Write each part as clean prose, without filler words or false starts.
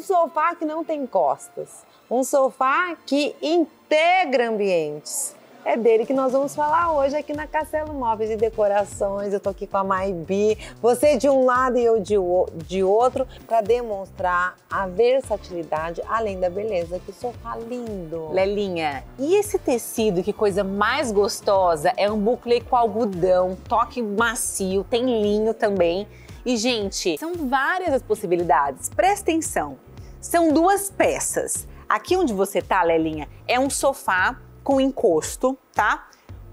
sofá que não tem costas, um sofá que integra ambientes. É dele que nós vamos falar hoje aqui na Castelo Móveis e Decorações. Eu tô aqui com a Maybi, você de um lado e eu de outro, para demonstrar a versatilidade, além da beleza, que sofá lindo. Lelinha, e esse tecido, que coisa mais gostosa, é um buclé com algodão, toque macio, tem linho também. E, gente, são várias as possibilidades, presta atenção. São duas peças. Aqui onde você tá, Lelinha, é um sofá com encosto, tá?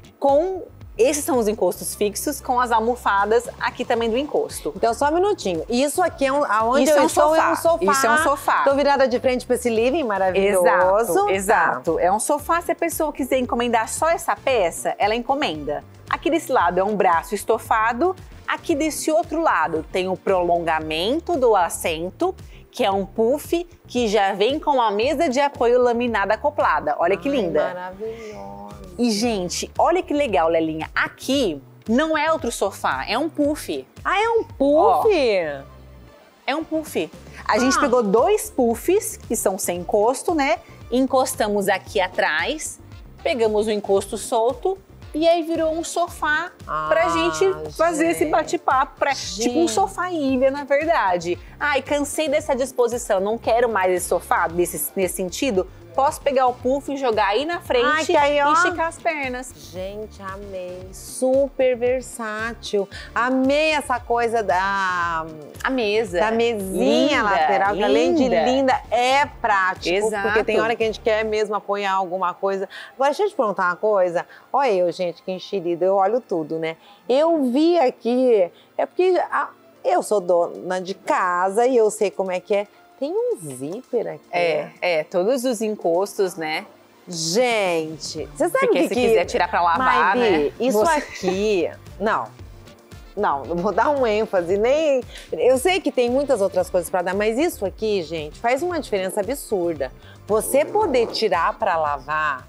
Esses são os encostos fixos, com as almofadas aqui também do encosto. Então, só um minutinho. Isso aqui é aonde eu estou é um sofá. Isso é um sofá. Tô virada de frente para esse living maravilhoso. Exato. Tá. É um sofá. Se a pessoa quiser encomendar só essa peça, ela encomenda. Aqui desse lado é um braço estofado. Aqui desse outro lado tem o prolongamento do assento, que é um puff que já vem com a mesa de apoio laminada acoplada. Olha que linda. Maravilhosa. E, gente, olha que legal, Lelinha. Aqui não é outro sofá, é um puff. Ah, é um puff? Ó, é um puff. A gente pegou dois puffs, que são sem encosto, né? Encostamos aqui atrás, pegamos o encosto solto, e aí virou um sofá pra gente fazer esse bate-papo. Tipo um sofá ilha, na verdade. Ai, cansei dessa disposição, não quero mais esse sofá nesse sentido. Posso pegar o puff e jogar aí na frente e esticar as pernas. Gente, amei. Super versátil. Amei essa coisa da mesa. Da mesinha lateral, que além de linda, é prático. Exato. Porque tem hora que a gente quer mesmo apoiar alguma coisa. Agora, deixa eu te perguntar uma coisa. Olha eu, gente, que enxerida, eu olho tudo, né? Eu vi aqui, é porque eu sou dona de casa e eu sei como é que é. Tem um zíper aqui. Todos os encostos, né? Gente, você sabe porque que se quiser tirar pra lavar, Maybi, né? Isso aqui, não vou dar um ênfase, nem... Eu sei que tem muitas outras coisas pra dar, mas isso aqui, gente, faz uma diferença absurda. Você poder tirar pra lavar,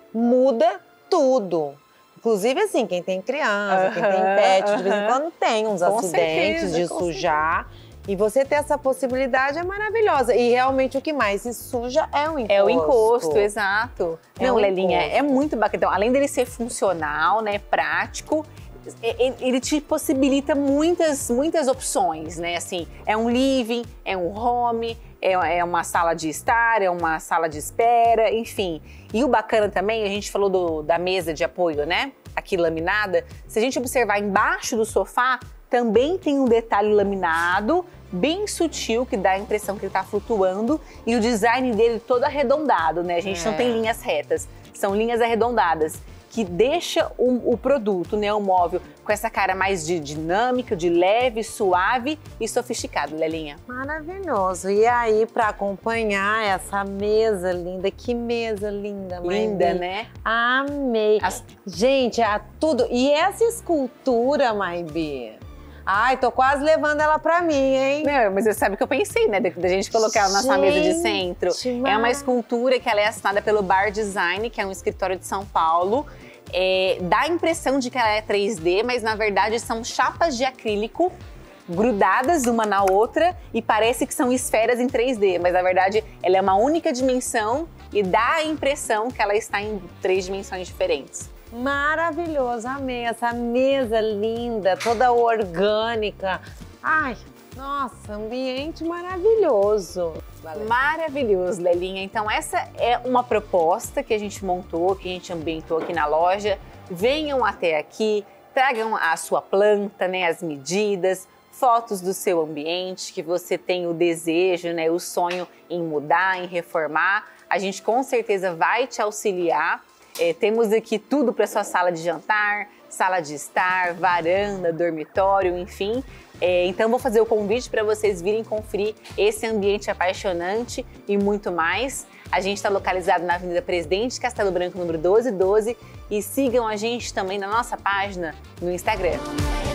muda tudo. Inclusive, assim, quem tem criança, quem tem pet, de vez em quando tem uns acidentes de sujar. E você ter essa possibilidade é maravilhosa. E realmente o que mais se suja é o encosto. É o encosto, exato. Não, Lelinha, é muito bacana. Então, além dele ser funcional, né, prático, ele te possibilita muitas opções, né? Assim, é um living, é um home, é uma sala de estar, é uma sala de espera, enfim. E o bacana também, a gente falou da mesa de apoio, né? Aqui laminada. Se a gente observar embaixo do sofá, também tem um detalhe laminado, bem sutil, que dá a impressão que ele tá flutuando, e o design dele todo arredondado, né? A gente não tem linhas retas, são linhas arredondadas, que deixa o produto, né, o móvel, com essa cara mais de dinâmica, de leve, suave e sofisticado, Lelinha. Maravilhoso. E aí, para acompanhar essa mesa linda, que mesa linda, Maybi. Linda, né? Amei. Gente, tudo. E essa escultura, Maybi? Ai, tô quase levando ela pra mim, hein? Não, mas você sabe que eu pensei, né, da gente colocar ela na nossa mesa de centro. É uma escultura que ela é assinada pelo Bar Design, que é um escritório de São Paulo. Dá a impressão de que ela é 3D, mas na verdade são chapas de acrílico grudadas uma na outra e parece que são esferas em 3D, mas na verdade ela é uma única dimensão e dá a impressão que ela está em 3 dimensões diferentes. Maravilhoso, amei essa mesa linda, toda orgânica. Ai, nossa, ambiente maravilhoso. Valeu. Maravilhoso, Lelinha. Então essa é uma proposta que a gente montou, que a gente ambientou aqui na loja. Venham até aqui, tragam a sua planta, né, as medidas, fotos do seu ambiente, que você tem o desejo, né, o sonho em mudar, em reformar. A gente com certeza vai te auxiliar. Temos aqui tudo para sua sala de jantar, sala de estar, varanda, dormitório, enfim. Então vou fazer o convite para vocês virem conferir esse ambiente apaixonante e muito mais. A gente está localizado na Avenida Presidente Castelo Branco, número 1212, e sigam a gente também na nossa página no Instagram.